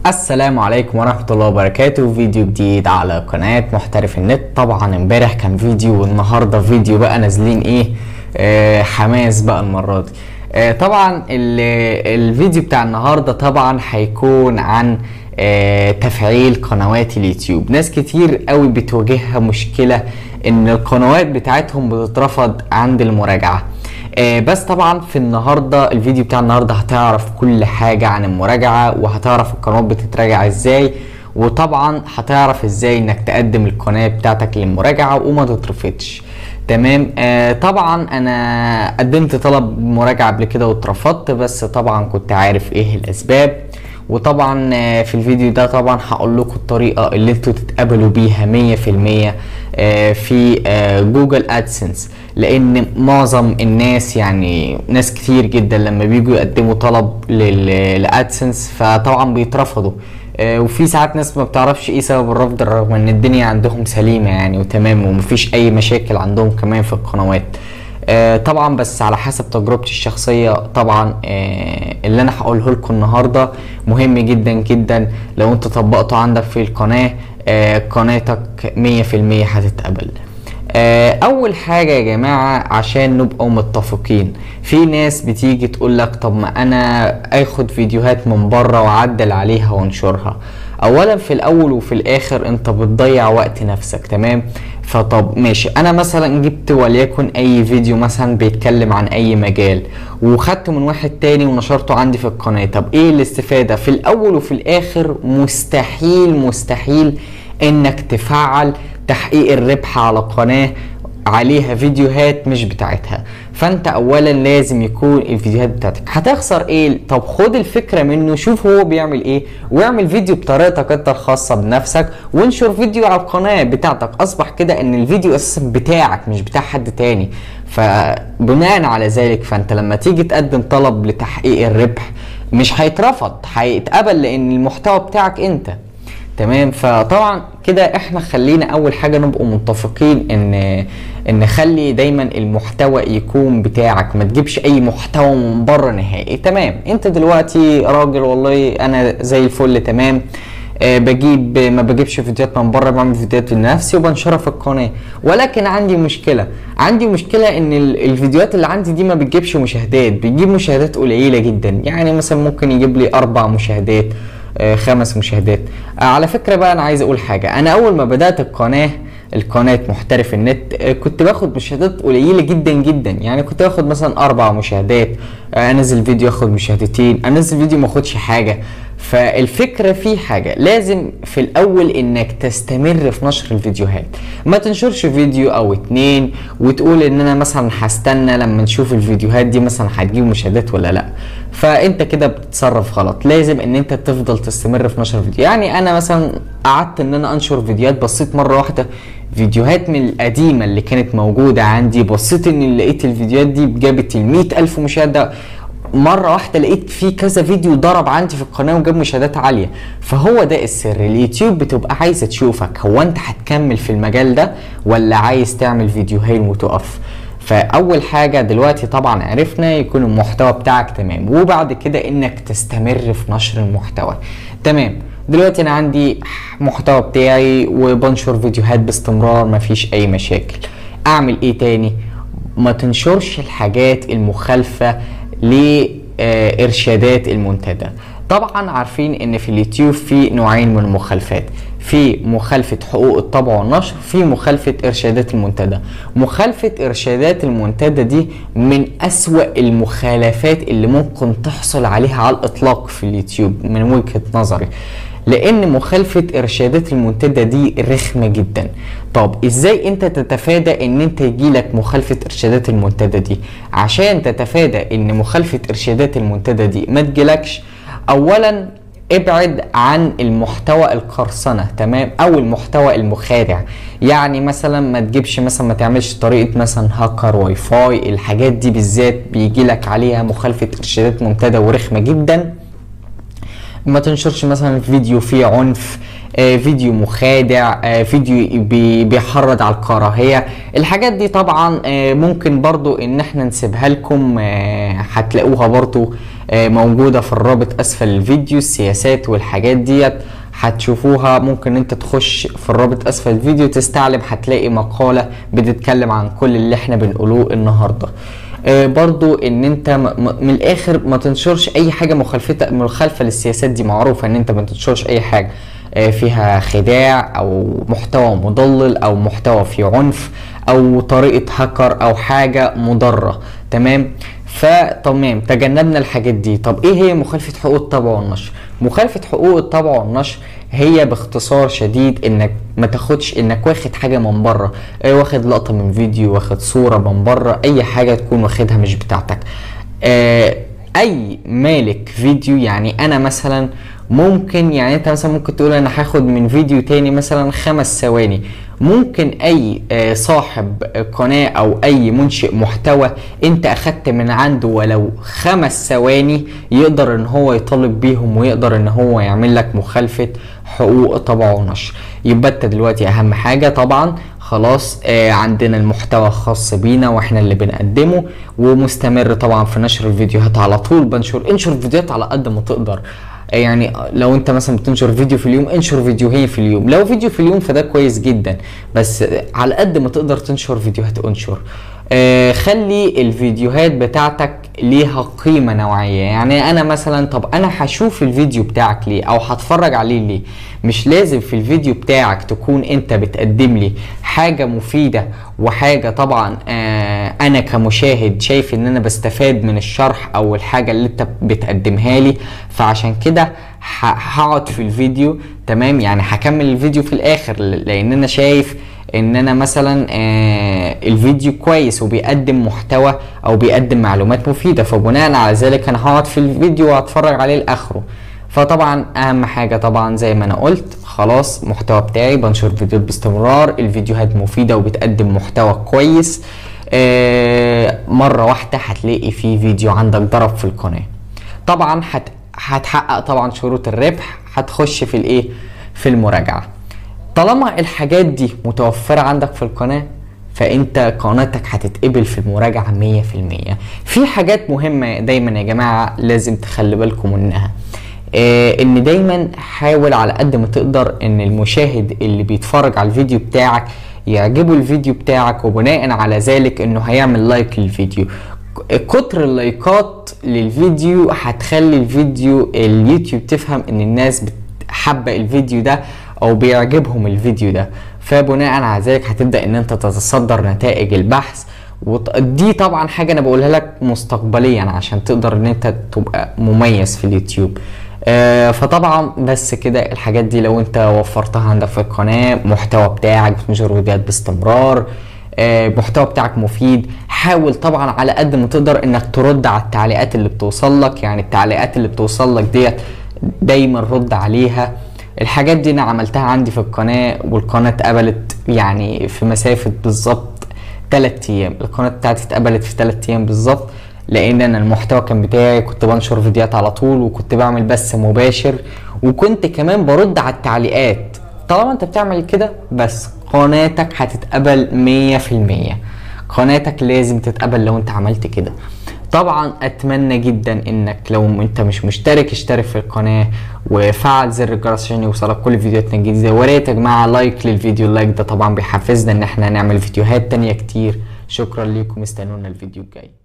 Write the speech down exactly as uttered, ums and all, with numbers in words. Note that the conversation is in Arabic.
السلام عليكم ورحمة الله وبركاته. فيديو جديد على قناة محترف النت. طبعا امبارح كان فيديو والنهاردة فيديو بقى نازلين ايه آه حماس بقى المرة دي. آه طبعا الفيديو بتاع النهاردة طبعا هيكون عن آه تفعيل قنوات اليوتيوب. ناس كتير قوي بتواجهها مشكلة ان القنوات بتاعتهم بتترفض عند المراجعة. آه بس طبعا في النهارده الفيديو بتاع النهارده هتعرف كل حاجه عن المراجعه، وهتعرف القنوات بتتراجع ازاي، وطبعا هتعرف ازاي انك تقدم القناه بتاعتك للمراجعه وما تترفضش. تمام. آه طبعا انا قدمت طلب مراجعه قبل كده واترفضت، بس طبعا كنت عارف ايه الاسباب. وطبعا في الفيديو ده طبعا هقول لكم الطريقه اللي انتوا تتقبلوا بيها مية في المية في جوجل ادسنس، لان معظم الناس يعني ناس كتير جدا لما بيجوا يقدموا طلب للادسنس فطبعا بيترفضوا، وفي ساعات ناس ما بتعرفش ايه سبب الرفض رغم ان الدنيا عندهم سليمه يعني وتمام ومفيش اي مشاكل عندهم كمان في القنوات. آه طبعا بس على حسب تجربتي الشخصيه. طبعا آه اللي انا هقوله لكم النهارده مهم جدا جدا، لو انت طبقته عندك في القناه آه قناتك مية في المية هتتقبل. آه اول حاجه يا جماعه عشان نبقوا متفقين، في ناس بتيجي تقول لك طب ما انا اخد فيديوهات من بره واعدل عليها وانشرها. اولا في الاول وفي الاخر انت بتضيع وقت نفسك. تمام. فطب ماشي، انا مثلا جبت وليكن اي فيديو مثلا بيتكلم عن اي مجال وخدته من واحد تاني ونشرته عندي في القناه، طب ايه الاستفاده؟ في الاول وفي الاخر مستحيل مستحيل انك تفعل تحقيق الربح على قناه عليها فيديوهات مش بتاعتها. فانت اولا لازم يكون الفيديوهات بتاعتك. هتخسر ايه؟ طب خد الفكره منه، شوف هو بيعمل ايه واعمل فيديو بطريقتك انت الخاصه بنفسك وانشر فيديو على القناه بتاعتك. اصبح كده ان الفيديو اساسا بتاعك مش بتاع حد تاني. فبناء على ذلك فانت لما تيجي تقدم طلب لتحقيق الربح مش هيترفض، هيتقبل لان المحتوى بتاعك انت. تمام. فطبعا كده احنا خلينا اول حاجه نبقوا متفقين ان ان نخلي دايما المحتوى يكون بتاعك، ما تجيبش اي محتوى من بره نهائي. تمام. انت دلوقتي راجل والله انا زي الفل تمام، أه بجيب ما بجيبش فيديوهات من بره، بعمل فيديوهات لنفسي وبنشرها في القناه، ولكن عندي مشكله عندي مشكله ان الفيديوهات اللي عندي دي ما بتجيبش مشاهدات، بتجيب مشاهدات قليله جدا. يعني مثلا ممكن يجيب لي اربع مشاهدات آه خمس مشاهدات. آه على فكره بقى انا عايز اقول حاجه، انا اول ما بدات القناه القناه محترف النت آه كنت باخد مشاهدات قليله جدا جدا. يعني كنت باخد مثلا اربع مشاهدات، آه انزل فيديو اخد مشاهدتين، انزل فيديو ما اخدش حاجه. فالفكره في حاجه، لازم في الاول انك تستمر في نشر الفيديوهات، ما تنشرش فيديو او اتنين وتقول ان انا مثلا هستنى لما نشوف الفيديوهات دي مثلا هتجيب مشاهدات ولا لا. فانت كده بتتصرف غلط. لازم ان انت تفضل تستمر في نشر الفيديو. يعني انا مثلا قعدت ان انا انشر فيديوهات، بصيت مره واحده فيديوهات من القديمه اللي كانت موجوده عندي، بصيت ان لقيت الفيديوهات دي جابت المية الف مشاهده مره واحده، لقيت في كذا فيديو ضرب عندي في القناه وجاب مشاهدات عاليه. فهو ده السر. اليوتيوب بتبقى عايزه تشوفك هو انت هتكمل في المجال ده ولا عايز تعمل فيديوهين وتقف. فاول حاجه دلوقتي طبعا عرفنا يكون المحتوى بتاعك تمام، وبعد كده انك تستمر في نشر المحتوى. تمام. دلوقتي انا عندي محتوى بتاعي وبنشر فيديوهات باستمرار مفيش اي مشاكل. اعمل ايه تاني؟ ما تنشرش الحاجات المخالفه لإرشادات المنتدى. طبعا عارفين ان في اليوتيوب في نوعين من المخالفات، في مخالفة حقوق الطبع والنشر، في مخالفة إرشادات المنتدى. مخالفة إرشادات المنتدى دي من أسوأ المخالفات اللي ممكن تحصل عليها على الإطلاق في اليوتيوب من وجهة نظري، لان مخالفة ارشادات المنتدى دي رخمة جدا. طب ازاي انت تتفادى ان انت يجيلك مخالفة ارشادات المنتدى دي؟ عشان تتفادى ان مخالفة ارشادات المنتدى دي ما تجيلكش، اولا ابعد عن المحتوى القرصنة. تمام. او المحتوى المخادع. يعني مثلا ما تجيبش مثلا ما تعملش طريقة مثلا هاكر واي فاي، الحاجات دي بالذات بيجيلك عليها مخالفة ارشادات منتدى ورخمة جدا. ما تنشرش مثلا فيديو فيه عنف، آه فيديو مخادع، آه فيديو بي بيحرض على الكراهية. الحاجات دي طبعا آه ممكن برضو ان احنا نسيبها لكم، آه هتلاقوها برضو آه موجودة في الرابط اسفل الفيديو، السياسات والحاجات ديت هتشوفوها. ممكن انت تخش في الرابط اسفل الفيديو تستعلم، هتلاقي مقالة بتتكلم عن كل اللي احنا بنقولوه النهاردة. آه برضو ان انت من الاخر ما تنشرش اي حاجة مخالفة مخالفة للسياسات دي. معروفة ان انت ما تنشرش اي حاجة آه فيها خداع او محتوى مضلل او محتوى فيه عنف او طريقة هاكر او حاجة مضرة. تمام، فتمام تجنبنا الحاجات دي. طب ايه هي مخالفة حقوق الطبع والنشر؟ مخالفة حقوق الطبع والنشر هي باختصار شديد انك ما تاخدش، انك واخد حاجة من بره، اه واخد لقطة من فيديو، واخد صورة من بره، اي حاجة تكون واخدها مش بتاعتك. اه اي مالك فيديو، يعني انا مثلا ممكن، يعني انت مثلا ممكن تقول انا هاخد من فيديو تاني مثلا خمس ثواني، ممكن اي صاحب قناة او اي منشئ محتوى انت اخدت من عنده ولو خمس ثواني يقدر ان هو يطالب بيهم، ويقدر ان هو يعمل لك مخالفة حقوق طبع ونشر. يبقى انت دلوقتي اهم حاجة طبعا خلاص آه عندنا المحتوى الخاص بينا واحنا اللي بنقدمه، ومستمر طبعا في نشر الفيديوهات على طول. بنشر انشر فيديوهات على قد ما تقدر، يعني لو انت مثلا بتنشر فيديو في اليوم انشر فيديوهين في اليوم. لو فيديو في اليوم فده كويس جدا، بس على قد ما تقدر تنشر فيديوهات انشر. آه خلي الفيديوهات بتاعتك ليها قيمة نوعية. يعني انا مثلا، طب انا هشوف الفيديو بتاعك ليه او هتفرج عليه ليه؟ مش لازم في الفيديو بتاعك تكون انت بتقدم لي حاجة مفيدة وحاجة طبعا آه انا كمشاهد شايف ان انا بستفاد من الشرح او الحاجة اللي انت بتقدمها لي، فعشان كده هقعد في الفيديو. تمام، يعني هكمل الفيديو في الاخر لان انا شايف ان انا مثلا آه الفيديو كويس وبيقدم محتوى او بيقدم معلومات مفيدة، فبناء على ذلك انا هقعد في الفيديو وهتفرج عليه لاخره. فطبعا اهم حاجة طبعا زي ما انا قلت خلاص، محتوى بتاعي بنشر فيديوهات باستمرار، الفيديوهات مفيدة وبتقدم محتوى كويس. آه مرة واحدة هتلاقي في فيديو عندك ضرب في القناة. طبعا هت هتحقق طبعا شروط الربح، هتخش في الايه، في المراجعة. طالما الحاجات دي متوفرة عندك في القناة فانت قناتك هتتقبل في المراجعة مية في المية. في حاجات مهمة دايما يا جماعة لازم تخلي بالكم منها. آه ان دايما حاول على قد ما تقدر ان المشاهد اللي بيتفرج على الفيديو بتاعك يعجبه الفيديو بتاعك، وبناء على ذلك انه هيعمل لايك للفيديو. كتر اللايكات للفيديو هتخلي الفيديو اليوتيوب تفهم ان الناس حابة الفيديو ده او بيعجبهم الفيديو ده، فبناء على ذلك هتبدأ ان انت تتصدر نتائج البحث. ودي طبعا حاجة انا بقولها لك مستقبليا عشان تقدر ان انت تبقى مميز في اليوتيوب. آه فطبعا بس كده الحاجات دي لو انت وفرتها عندك في القناة، محتوى بتاعك بتنشر فيديوهات باستمرار، آه محتوى بتاعك مفيد، حاول طبعا على قد ما تقدر انك ترد على التعليقات اللي بتوصل لك. يعني التعليقات اللي بتوصل لك ديت دايما رد عليها. الحاجات دي انا عملتها عندي في القناة والقناة اتقبلت يعني في مسافة بالظبط تلات ايام. القناة بتاعتي اتقبلت في تلات ايام بالظبط، لان انا المحتوى كان بتاعي، كنت بنشر فيديوهات على طول وكنت بعمل بث مباشر وكنت كمان برد على التعليقات. طالما انت بتعمل كده بس قناتك هتتقبل مية في المية. قناتك لازم تتقبل لو انت عملت كده. طبعا اتمنى جدا انك لو انت مش مشترك اشترك في القناة وفعل زر الجرس عشان يوصلك كل فيديوهاتنا الجديدة. وريت يا جماعة لايك للفيديو، اللايك ده طبعا بيحفزنا ان احنا نعمل فيديوهات تانية كتير. شكرا لكم، استنونا الفيديو الجاي.